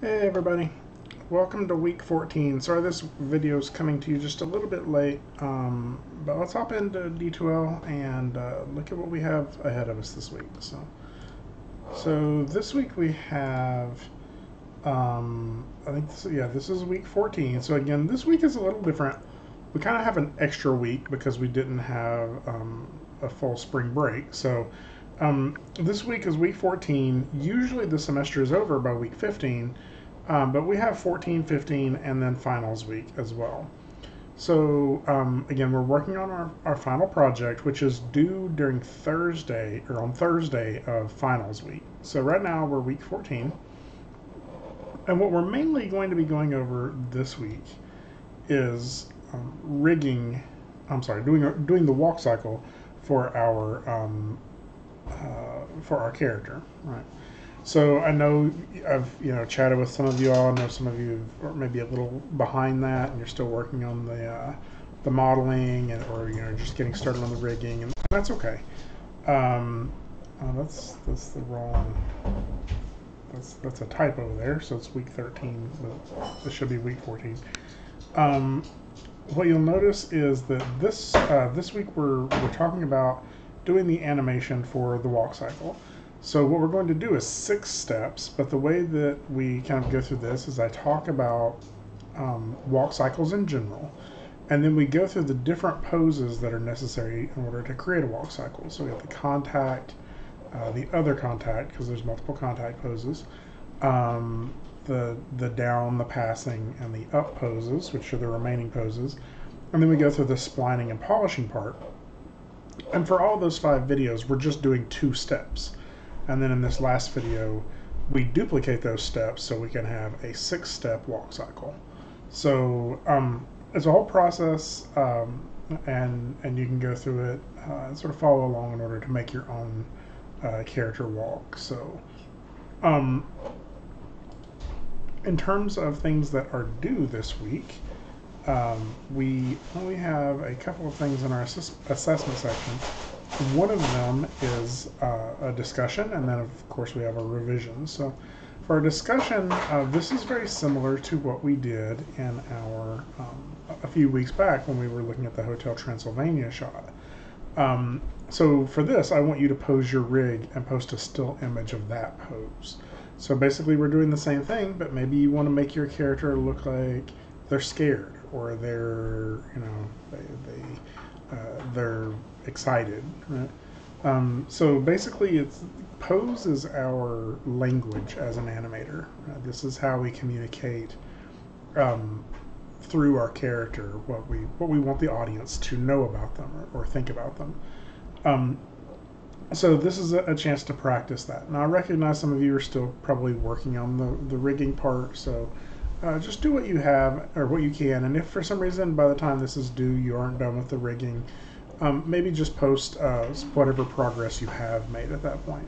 Hey everybody, welcome to week 14. Sorry this video is coming to you just a little bit late, but let's hop into D2L and look at what we have ahead of us this week. So this week we have, I think this is week 14. So again, this week is a little different. We kind of have an extra week because we didn't have a full spring break. So this week is week 14. Usually the semester is over by week 15. But we have 14, 15, and then finals week as well. So again, we're working on our final project, which is due during Thursday, or on Thursday of finals week. So right now we're week 14. And what we're mainly going to be going over this week is doing the walk cycle for our character, right? So I know I've chatted with some of you all. I know some of you are maybe a little behind that, and you're still working on the modeling, or just getting started on the rigging, and that's okay. That's the wrong. That's a typo there. So it's week 13, but this should be week 14. What you'll notice is that this week we're talking about doing the animation for the walk cycle. So what we're going to do is 6 steps, but the way that we kind of go through this is I talk about walk cycles in general, and then we go through the different poses that are necessary in order to create a walk cycle. So we have the contact, the other contact, because there's multiple contact poses, the down, the passing, and the up poses, which are the remaining poses, and then we go through the splining and polishing part. And for all those 5 videos, we're just doing 2 steps. And then in this last video, we duplicate those steps so we can have a 6-step walk cycle. So it's a whole process, and you can go through it and sort of follow along in order to make your own character walk. So in terms of things that are due this week, we only have a couple of things in our assessment section. One of them is a discussion, and then of course we have a revision. So for our discussion, this is very similar to what we did in our a few weeks back when we were looking at the Hotel Transylvania shot. So for this, I want you to pose your rig and post a still image of that pose. So basically we're doing the same thing, but maybe you want to make your character look like they're scared, or they're they're excited, right? So basically, pose is our language as an animator. This is how we communicate through our character what we want the audience to know about them, or think about them. So this is a chance to practice that. Now I recognize some of you are still probably working on the rigging part, so just do what you have, or what you can, and if for some reason by the time this is due you aren't done with the rigging, maybe just post whatever progress you have made at that point.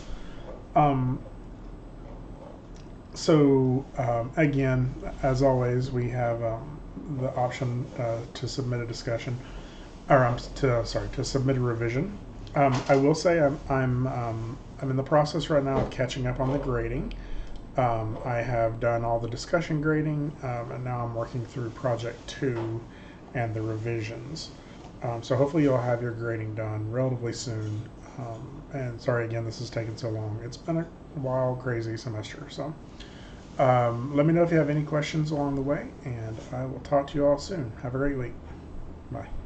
So again, as always, we have the option to submit a discussion, or to submit a revision. I will say I'm in the process right now of catching up on the grading. I have done all the discussion grading, and now I'm working through project 2 and the revisions. So hopefully you'll have your grading done relatively soon. And sorry again, this has taken so long. It's been a wild, crazy semester. So let me know if you have any questions along the way, and I will talk to you all soon. Have a great week. Bye.